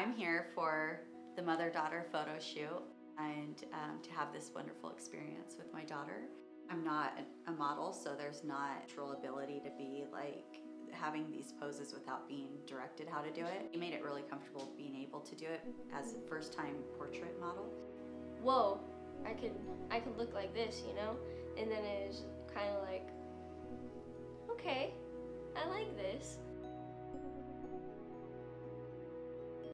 I'm here for the mother-daughter photo shoot and to have this wonderful experience with my daughter. I'm not a model, so there's not natural ability to be like having these poses without being directed how to do it. It made it really comfortable being able to do it as a first-time portrait model. Whoa, I could look like this, you know? And then it was kind of like, okay, I like this.